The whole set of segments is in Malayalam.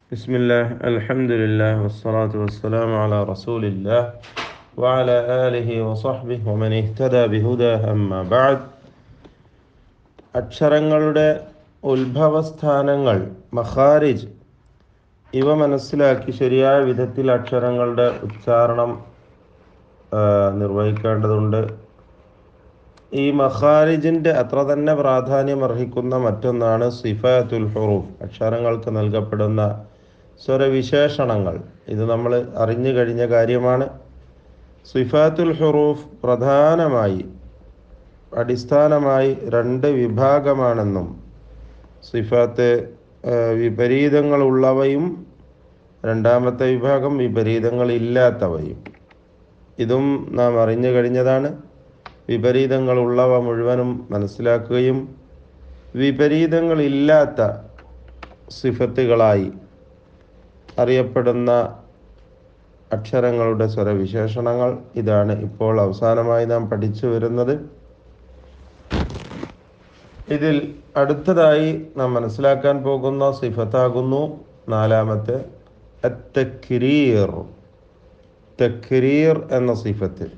بسم الله الحمد لله والصلاة والسلام على رسول الله وعلى آله وصحبه ومن اهتدى بهداه أما بعد അക്ഷരങ്ങളുടെ ഉത്ഭവസ്ഥാനങ്ങൾ മഖാരിജ് ഇവ മനസ്സിലാക്കി ശരിയായ വിധത്തിൽ അക്ഷരങ്ങളുടെ ഉച്ചാരണം നിർവഹിക്കേണ്ടതുണ്ട്. ഈ മഖാരിജിൻ്റെ അത്ര തന്നെ പ്രാധാന്യം അർഹിക്കുന്ന മറ്റൊന്നാണ് സിഫാത്തുൽ ഹുറൂഫ്, അക്ഷരങ്ങൾക്ക് നൽകപ്പെടുന്ന സ്വരവിശേഷണങ്ങൾ. ഇത് നമ്മൾ അറിഞ്ഞു കഴിഞ്ഞ കാര്യമാണ്. സിഫാത്തുൽ ഹുറൂഫ് പ്രധാനമായി അടിസ്ഥാനമായി രണ്ട് വിഭാഗമാണെന്നും സിഫാത്ത് വിപരീതങ്ങളുള്ളവയും രണ്ടാമത്തെ വിഭാഗം വിപരീതങ്ങളില്ലാത്തവയും, ഇതും നാം അറിഞ്ഞു കഴിഞ്ഞതാണ്. വിപരീതങ്ങളുള്ളവ മുഴുവനും മനസ്സിലാക്കുകയും വിപരീതങ്ങളില്ലാത്ത സിഫത്തുകളായി അറിയപ്പെടുന്ന അക്ഷരങ്ങളുടെ സ്വരവിശേഷണങ്ങൾ, ഇതാണ് ഇപ്പോൾ അവസാനമായി നാം പഠിച്ചു വരുന്നത്. ഇതിൽ അടുത്തതായി നാം മനസ്സിലാക്കാൻ പോകുന്ന സിഫത്താകുന്നു നാലാമത്തെ അത്തക്രീർ. തക്രീർ എന്ന സിഫത്ത്.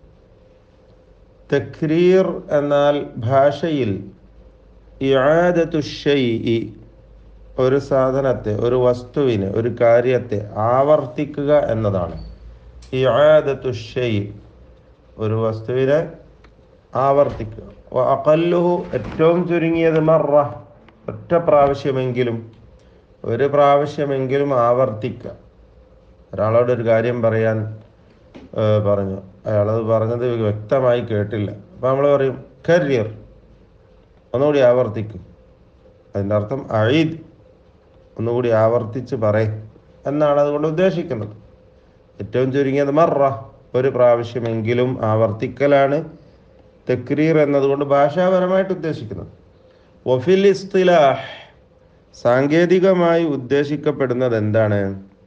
തക്രീർ എന്നാൽ ഭാഷയിൽ ഇആദത്തു ശൈഇ, ഒരു സാധനത്തെ, ഒരു വസ്തുവിനെ, ഒരു കാര്യത്തെ ആവർത്തിക്കുക എന്നതാണ്. ഇആദത്തു ശൈഇ, ഒരു വസ്തുവിനെ ആവർത്തിക്കുക. അഖല്ലുഹു, ഏറ്റവും ചുരുങ്ങിയത് മറ, ഒറ്റ പ്രാവശ്യമെങ്കിലും, ഒരു പ്രാവശ്യമെങ്കിലും ആവർത്തിക്കുക. ഒരാളോട് ഒരു കാര്യം പറയാൻ പറഞ്ഞു, അയാളത് പറഞ്ഞത് വ്യക്തമായി കേട്ടില്ല. അപ്പം നമ്മൾ പറയും കരിയർ, ഒന്നുകൂടി ആവർത്തിക്കും. അതിൻ്റെ അർത്ഥം അഈദ്, ഒന്നുകൂടി ആവർത്തിച്ച് പറയും എന്നാണ് അതുകൊണ്ട് ഉദ്ദേശിക്കുന്നത്. ഏറ്റവും ചുരുങ്ങിയത് മറ, ഒരു പ്രാവശ്യമെങ്കിലും ആവർത്തിക്കലാണ് തക്രീർ എന്നതുകൊണ്ട് ഭാഷാപരമായിട്ട് ഉദ്ദേശിക്കുന്നത്. വഫിൽ ഇസ്തിലാഹ്, സാങ്കേതികമായി ഉദ്ദേശിക്കപ്പെടുന്നത് എന്താണ്?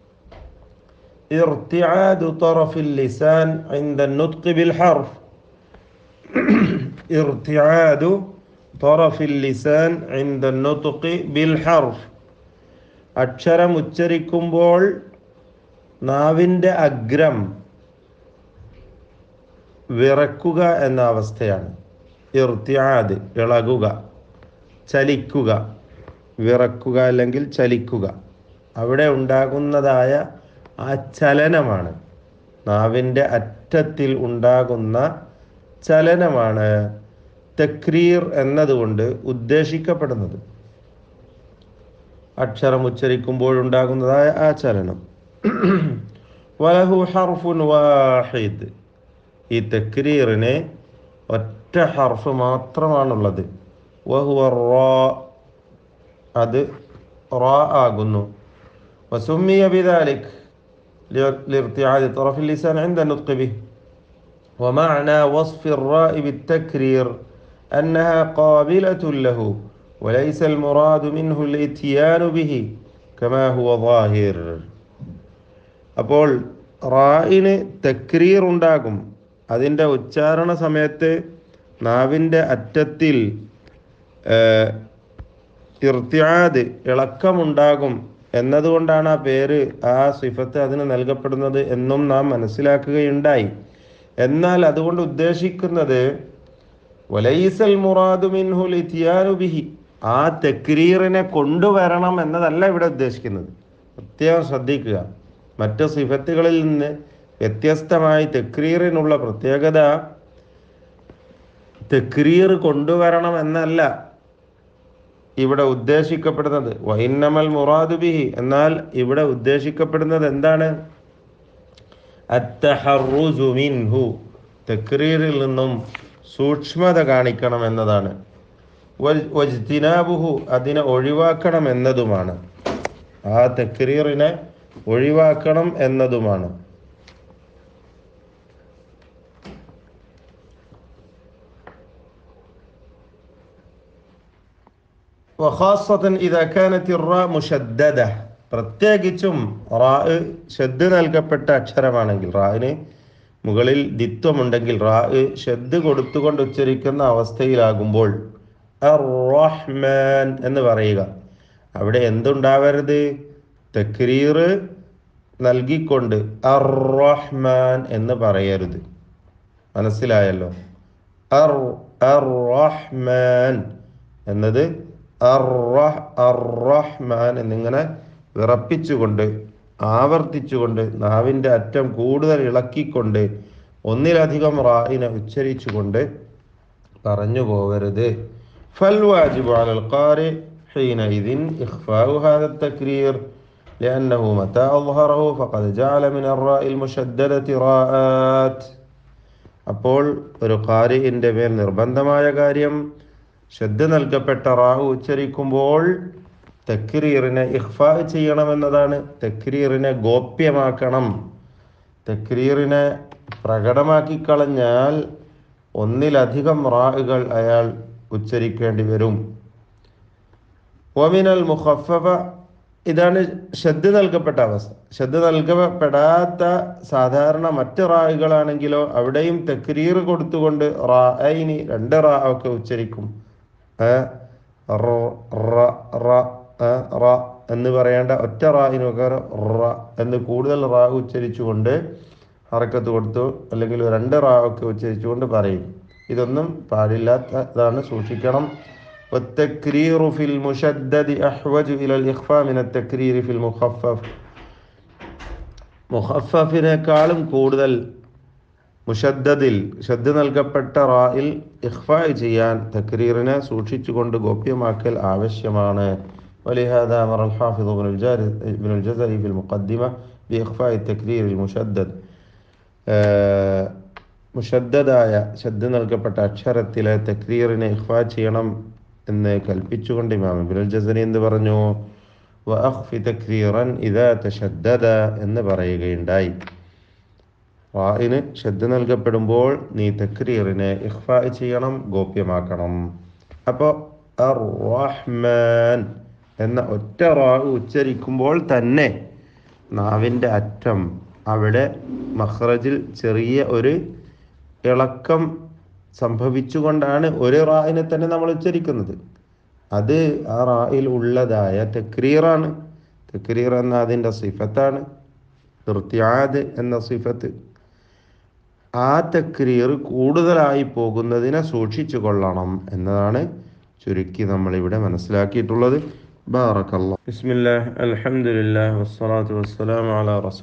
ഇർതിആദു തറഫിൽ ലിസാൻ ഇൻദ നുത്ഖി ബിൽ ഹർഫ്. ഇർതിആദു തറഫിൽ ലിസാൻ ഇൻദ നുത്ഖി ബിൽ ഹർഫ്, അക്ഷരം ഉച്ചരിക്കുമ്പോൾ നാവിൻ്റെ അഗ്രം വിറക്കുക എന്ന അവസ്ഥയാണ്. ഇർതിആദ്, ഇളകുക, ചലിക്കുക. വിറക്കുക അല്ലെങ്കിൽ ചലിക്കുക, അവിടെ ഉണ്ടാകുന്നതായ ആ ചലനമാണ്, നാവിൻ്റെ അറ്റത്തിൽ ഉണ്ടാകുന്ന ചലനമാണ് തക്രീർ എന്നതുകൊണ്ട് ഉദ്ദേശിക്കപ്പെടുന്നത്. അക്ഷരം ഉച്ചരിക്കുമ്പോഴുണ്ടാകുന്നതായ ആ ചലനം. വലഹു ഹർഫുൻ വാഹിദ്, ഈ തക്രീറിന് ഒറ്റ ഹർഫ് മാത്രമാണുള്ളത്. വഹുവ റാ, അത് റാ ആകുന്നു. വസുമ്മിയ ബിദാലിക് لارتعاد طرف اللسان عند النطق به. ومعنى وصف الراء بالتكرير أنها قابلة له وليس المراد منه الاتيان به كما هو ظاهر. അപ്പോൾ റായിന് തക്രീർ ഉണ്ടാകും, അതിൻ്റെ ഉച്ചാരണ സമയത്ത് നാവിൻ്റെ അറ്റത്തിൽ ഇർതിആദ്, ഇളക്കമുണ്ടാകും എന്നതുകൊണ്ടാണ് ആ പേര്, ആ സിഫത്ത് അതിന് നൽകപ്പെടുന്നത് എന്നും നാം മനസ്സിലാക്കുകയുണ്ടായി. എന്നാൽ അതുകൊണ്ട് ഉദ്ദേശിക്കുന്നത് വലൈസൽ മുറാദു മിൻഹുൽ ഇത്യാനു ബിഹി, ആ തക്രീറിനെ കൊണ്ടുവരണം എന്നതല്ല ഇവിടെ ഉദ്ദേശിക്കുന്നത്. പ്രത്യേകം ശ്രദ്ധിക്കുക. മറ്റു സിഫത്തുകളിൽ നിന്ന് വ്യത്യസ്തമായി തക്രീറിനുള്ള പ്രത്യേകത തക്രീർ കൊണ്ടുവരണം എന്നല്ല ഇവിടെ ഉദ്ദേശിക്കപ്പെടുന്നത്. വഇന്നമൽ മുറാദു ബിഹി, എന്നാൽ ഇവിടെ ഉദ്ദേശിക്കപ്പെടുന്നത് എന്താണ്? അത്തഹറുസു മിൻഹു, തക്രീറിൽ നിന്നും സൂക്ഷ്മത കാണിക്കണം എന്നതാണ്. വജ്തിനാബുഹു, അതിനെ ഒഴിവാക്കണം എന്നതുമാണ്. ആ തക്രീറിനെ ഒഴിവാക്കണം എന്നതുമാണ്. വഖാസതൻ ഇദാ കാനത്തി റാ മുശദ്ദദ, പ്രത്യേകിച്ചും റാ ഷദ് നൽകപ്പെട്ട അക്ഷരമാണെങ്കിൽ, റാന് മുകളിൽ ദിത്വമുണ്ടെങ്കിൽ, റാ ഷദ് കൊടുത്തുകൊണ്ട് ഉച്ചരിക്കുന്ന അവസ്ഥയിലാകുമ്പോൾ അർ റഹ്മാൻ എന്ന് പറയുക. അവിടെ എന്തുണ്ടാവരുത്? തക്രീർ നൽകിക്കൊണ്ട് അർ റഹ്മാൻ എന്ന് പറയരുത്. മനസ്സിലായല്ലോ? അർ അർ റഹ്മാൻ എന്നത് അർ റഹ്മാൻ എന്നിങ്ങനെ വിറപ്പിച്ചുകൊണ്ട് ആവർത്തിച്ചുകൊണ്ട് നാവിൻ്റെ അറ്റം കൂടുതൽ ഇളക്കിക്കൊണ്ട് ഒന്നിലധികം റായിനെ ഉച്ചരിച്ചുകൊണ്ട് പറഞ്ഞു പോകരുത്. ഫൽ വാജിബു അലൽ ഖാരി ഹീനഇദിൻ ഇഖ്ഫാഉ ഹാദ തക്രീർ لأنه متى أظهره فقد جعل من الراء المشددة راءات. അപ്പോൾ ഒരു ഖാരിഇന്റെ മേൽ നിർബന്ധമായ കാര്യം ശ്രദ്ധ നൽകപ്പെട്ട റാഹു ഉച്ചരിക്കുമ്പോൾ തക്രീറിനെ ഇഖ്ഫാ ചെയ്യണമെന്നതാണ്. തക്രീറിനെ ഗോപ്യമാക്കണം. തക്രീറിനെ പ്രകടമാക്കി കളഞ്ഞാൽ ഒന്നിലധികം റാഹുകൾ അയാൾ ഉച്ചരിക്കേണ്ടി വരും. വമിനൽ മുഖഫഫ, ഇതാണ് ശ്രദ്ധ നൽകപ്പെട്ട അവസ്ഥ. ശ്രദ്ധ നൽകപ്പെടാത്ത സാധാരണ മറ്റ് റാഹുകളാണെങ്കിലോ അവിടെയും തക്രീർ കൊടുത്തുകൊണ്ട് റാഇനി രണ്ട് റാ ഒക്കെ ഉച്ചരിക്കും. എന്ന് പറയേണ്ട ഒറ്റ റാഇന് പകരം റ എന്ന് കൂടുതൽ റാ ഉച്ചരിച്ചുകൊണ്ട് ഹറക്കത്ത് കൊടുത്തു അല്ലെങ്കിൽ രണ്ട് റാ ഒക്കെ ഉച്ചരിച്ചുകൊണ്ട് പറയും. ഇതൊന്നും പാടില്ലാത്തതാണ്, സൂക്ഷിക്കണം. والتكرير في المشدد أحوج إلى الإخفاء من التكرير في المخفف. മുഖഫഫിനേക്കാളും കൂടുതൽ മുഷദ്ദദിൽ ശ്രദ്ധ നൽകപ്പെട്ട റായിൽ ഇഖ്ഫാ ചെയ്യാൻ തക്രീറിനെ സൂക്ഷിച്ചുകൊണ്ട് ഗോപ്യമാക്കൽ ആവശ്യമാണ്. ولهذا أمر الحافظ ابن الجزري في المقدمة بإخفاء التكرير المشدد. മുഷദ്ദദായ ശ്രദ്ധ നൽകപ്പെട്ട അക്ഷരത്തിലെ തക്രീറിനെ ഇഖ്ഫാ ചെയ്യണം എന്ന് കൽപ്പിച്ചുകൊണ്ട് ഇമാം ഇബ്നുൽ ജസരി എന്ത് പറഞ്ഞു? വഅഖ്ഫി തക്രീറൻ ഇദാ തശദ്ദദ എന്ന് പറയുകയുണ്ടായി. റാഇന് ശ്രദ്ധ നൽകപ്പെടുമ്പോൾ നീ തക്രീറിനെ ഇഖ്ഫാ ചെയ്യണം, ഗോപ്യമാക്കണം. അപ്പോൾ അർ റഹ്മാൻ എന്ന ഒറ്റ റാ ഉച്ചരിക്കുമ്പോൾ തന്നെ നാവിൻ്റെ അറ്റം അവിടെ മഖ്റജിൽ ചെറിയ ഒരു ഇളക്കം സംഭവിച്ചുകൊണ്ടാണ് ഒരു റായിനെ തന്നെ നമ്മൾ ഉച്ചരിക്കുന്നത്. അത് ആ റായിൽ ഉള്ളതായ തക്രീറാണ്. തക്രീർ എന്ന അതിൻ്റെ സിഫത്താണ്, ഇർത്തിആദ് എന്ന സിഫത്ത്. ആ തക്രീർ കൂടുതലായി പോകുന്നതിനെ സൂക്ഷിച്ചു കൊള്ളണം എന്നതാണ് ചുരുക്കി നമ്മളിവിടെ മനസ്സിലാക്കിയിട്ടുള്ളത്. ബാറക്കല്ലാഹ്. ബിസ്മില്ലാഹ്, അൽഹംദുലില്ലാഹ്, വസ്സലാത്തു വസ്സലാമു അലാ റസൂലില്ലാഹ്.